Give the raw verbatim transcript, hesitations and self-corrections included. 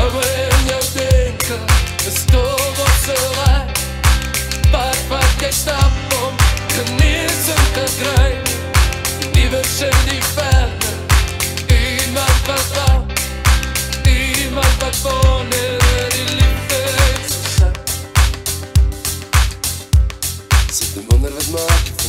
Aber in jou denke is toch wat so raak. Pad wat jy stap om geneesing te kry. Liewers in die verte, iemand wat hou, iemand wat wanneer die liefde is so sak. Sit en wonder wat maak